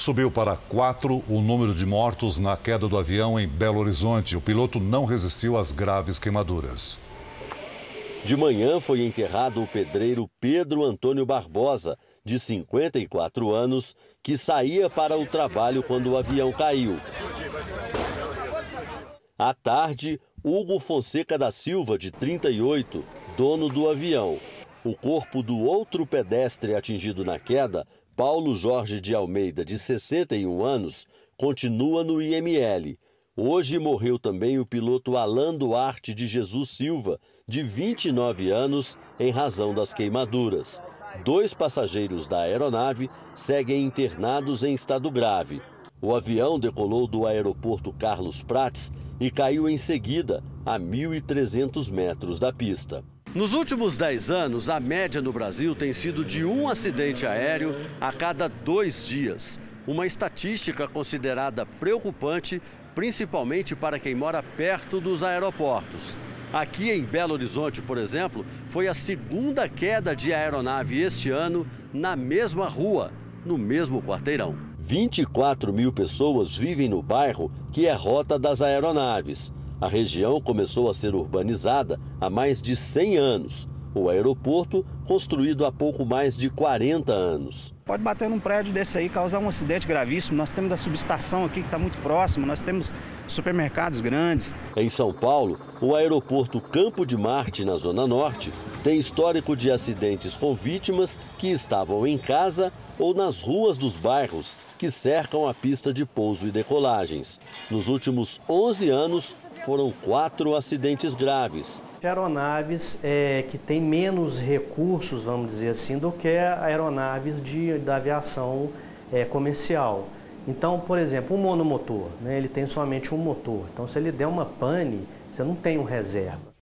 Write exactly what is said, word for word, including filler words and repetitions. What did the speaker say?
Subiu para quatro o número de mortos na queda do avião em Belo Horizonte. O piloto não resistiu às graves queimaduras. De manhã foi enterrado o pedreiro Pedro Antônio Barbosa, de cinquenta e quatro anos, que saía para o trabalho quando o avião caiu. À tarde, Hugo Fonseca da Silva, de trinta e oito, dono do avião. O corpo do outro pedestre atingido na queda, Paulo Jorge de Almeida, de sessenta e um anos, continua no I M L. Hoje morreu também o piloto Alan Duarte de Jesus Silva, de vinte e nove anos, em razão das queimaduras. Dois passageiros da aeronave seguem internados em estado grave. O avião decolou do aeroporto Carlos Prates e caiu em seguida, a mil e trezentos metros da pista. Nos últimos dez anos, a média no Brasil tem sido de um acidente aéreo a cada dois dias. Uma estatística considerada preocupante, principalmente para quem mora perto dos aeroportos. Aqui em Belo Horizonte, por exemplo, foi a segunda queda de aeronave este ano na mesma rua, no mesmo quarteirão. vinte e quatro mil pessoas vivem no bairro que é rota das aeronaves. A região começou a ser urbanizada há mais de cem anos. O aeroporto, construído há pouco mais de quarenta anos. Pode bater num prédio desse aí, causar um acidente gravíssimo. Nós temos a subestação aqui que está muito próximo, nós temos supermercados grandes. Em São Paulo, o aeroporto Campo de Marte, na Zona Norte, tem histórico de acidentes com vítimas que estavam em casa ou nas ruas dos bairros que cercam a pista de pouso e decolagens. Nos últimos onze anos, foram quatro acidentes graves. Aeronaves é, que têm menos recursos, vamos dizer assim, do que aeronaves de, da aviação é, comercial. Então, por exemplo, um monomotor, né, ele tem somente um motor. Então, se ele der uma pane, você não tem um reserva.